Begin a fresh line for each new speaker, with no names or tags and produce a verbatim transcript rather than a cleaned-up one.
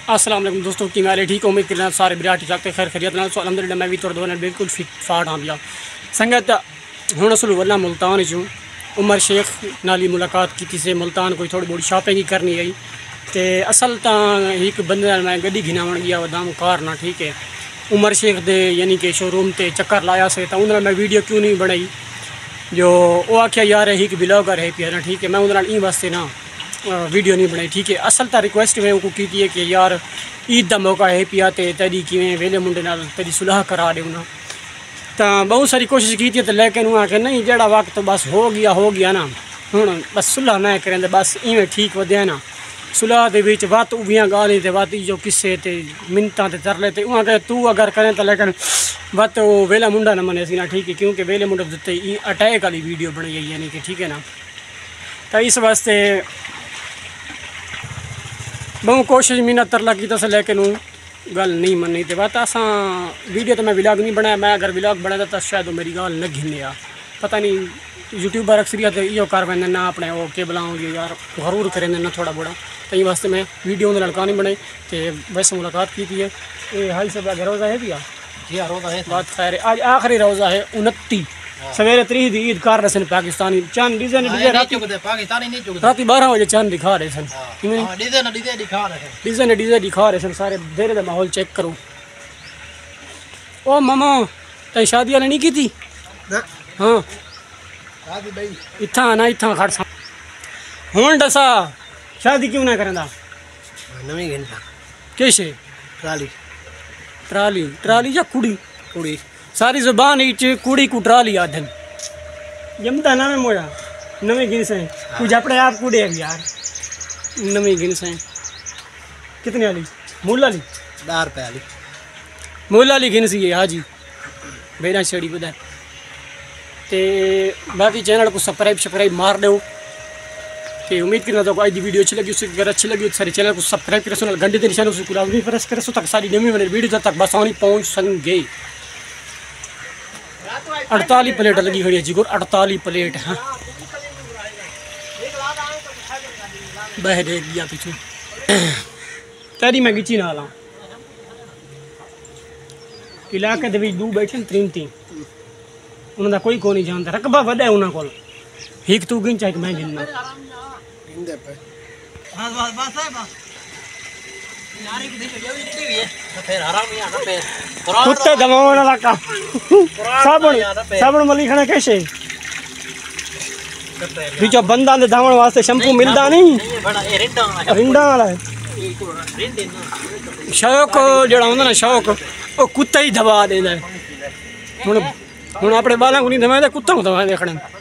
अस्सलाम वालेकुम दोस्तों, की मेरे ठीक उम्मीद करना सारे बिरा ठीक ठाक खैर खैरियत ना। सो अलहमदुलिल्लाह मैं भी थोड़ा दोनों बिल्कुल फिट फाट हाँ भैया संगत हूँ असल वल्ला मुल्तान चूँ उमर शेख नाली मुलाकात की से मुल्तान कोई थोड़ी बहुत शॉपिंग ही करनी आई तो असल तो एक बंदे मैं गड्डी घिनावन गया वदाम कार ना ठीक है उमर शेख दे यानी कि शोरूम ते चक्कर लाया से तो उन्होंने मैं वीडियो क्यों नहीं बनाई जो वो आख्या यार एक ब्लॉगर है पिया ना ठीक है मैं उन्होंने ई वास्ते ना वीडियो नहीं बनाई ठीक है। असल तो रिक्वेस्ट मैं उनको की है कि यार ईद का मौका है पिया तो तेरी किवें वेले मुंडे नाल तेरी सुलह करा दे ना तो बहुत सारी कोशिश की थी तो लेकिन वहाँ के नहीं जड़ा वक्त तो बस हो गया हो गया ना हूँ बस सुलह ना करें तो बस इवें ठीक वध्या ना सुलह के बिच वत उबियां गाली तो वत जो किस्से ते मिनतां ते तरले ते वहाँ के तू अगर करें तो लेकिन वत वो वेला मुंडा न मने सी ना ठीक है क्योंकि वेले मुंडे दिते अटैक वाली वीडियो बनाई है यानी कि ठीक है ना। तो इस वास्ते बहु कोशिश मिन्नत तरला की से लेकिन गल नहीं मनी तो बात असा वीडियो तो मैं विलाग नहीं बनाया मैं अगर विलाग बनाता तो शायद मेरी गल न घिने आ पता नहीं यूट्यूबर अक्सरियत इो कर पैंदे ना अपने वो के बुलाओगे यार गरूर करें ना थोड़ा बड़ा तो वास्ते मैं वीडियो उन्हें लड़का नहीं बनाई तो वैसे मुलाकात की थी है ये हाई सब रोज़ा है भैया
जी हाँ रोज़ा है
बात खैर है आज आखिरी रोज़ा है उनती सवेरे त्रीह दी ईद कर रहे सन पाकिस्तानी चांद डीजे ने डीजे रात
पाकिस्तानी नहीं चुकते
रात बारह बजे चांद दिखा रहे सन
डीजे ने डीजे दिखा रहे हैं
डीजे ने डीजे दिखा रहे सन सारे देर का माहौल चेक करो। ओ मामा तै शादी वाले नहीं की थी हाँ इतना ना इतना खड़ हूँ दसा शादी क्यों ना करें
नवी घंटा
कैसे
ट्राली
ट्राली ट्राली या कुड़ी
कुड़ी
सारी जुबान इच कुड़ी को ट्राली आधन जमता ना में मोया नवी गिन से कुछ अपने आप कुड़े है यार नवी गिन से कितने वाली मूल वाली
दस रुपये वाली
मूल वाली गिन सी है हाँ जी बेना छड़ी बुधा ते बाकी चैनल को सब्सक्राइब सब्सक्राइब मार दो कि उम्मीद करना तो आज की वीडियो अच्छी लगी उससे अगर अच्छी लगी तो सारे चैनल को सब्सक्राइब करें सुन घंटे के निशान उसको भी प्रेस करें सो तक सारी नवी बने वीडियो तक बस आनी पहुँच संगे अड़तालीस प्लेट लगी खड़ी है जी गोर अड़तालीस प्लेट हाँ बह दे गया पीछे तेरी मैं गिची ना ला इलाके दे दू बैठे तीन तीन उन्होंने कोई को नहीं जानता रकबा वह है उन्होंने को एक तू गिन चाहे मैं गिनना कुत्ते दबाने वाला काम साबुन साबुन मली खाना कैसे बीचो बंदा दे धावण वास्ते शैम्पू मिलता नहीं रिंडा वाला है शौक जड़ा होंदा ना शौक वो कुत्ता ही दबा देना है हुण हुण अपने बालों को नहीं दबाए कुत्ता को दबा देखने